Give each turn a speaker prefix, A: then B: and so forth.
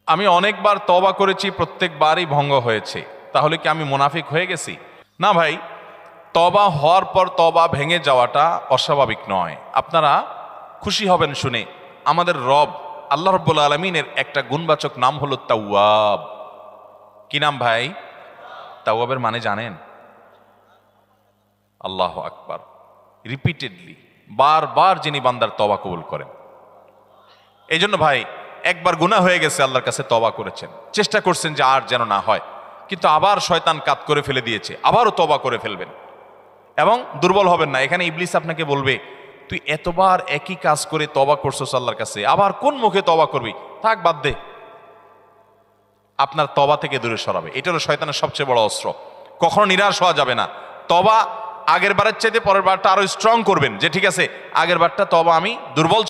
A: আমি অনেকবার তওবা করেছি, প্রত্যেকবারই ভঙ্গ হয়েছে, তাহলে কি আমি মুনাফিক হয়ে গেছি? না ভাই, তওবা হওয়ার পর তওবা ভেঙে যাওয়াটা অস্বাভাবিক নয়। আপনারা খুশি হবেন শুনে, আমাদের রব আল্লাহ রাব্বুল আলামিনের একটা গুণবাচক নাম হলো তাওয়াব। কি নাম ভাই? তাওয়াবের মানে জানেন? আল্লাহু আকবার। রিপিটেডলি, বারবার যিনি বান্দার তওবা কবুল করেন। এই জন্য ভাই, একবার গুনাহ হয়ে গেছে, আল্লাহর কাছে তওবা করেছেন, চেষ্টা করছেন যে আর যেন না হয়, কিন্তু আবার শয়তান কাত করে ফেলে দিয়েছে, আবারও তওবা করে ফেলবেন এবং দুর্বল হবেন না। এখানে ইবলিস আপনাকে বলবে, তুই এতবার একই কাজ করে তওবা করছস আল্লাহর কাছে, আবার কোন মুখে তওবা করবি? থাক, বাদ দে। আপনার তওবা থেকে দূরে সরাবে। এটা হলো শয়তানের সবচেয়ে বড় অস্ত্র। কখনো নিরাশ হওয়া যাবে না। তওবা আগের বারের চাইতে পরের বারটা আরো স্ট্রং করবেন, যে ঠিক আছে আগের বারটা তওবা আমি দুর্বল